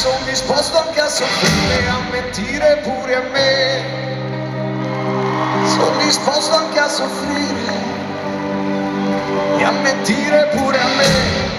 sono disposto anche a soffrire, a mentire pure a me. Sono disposto anche a soffrire e a mentire pure a me.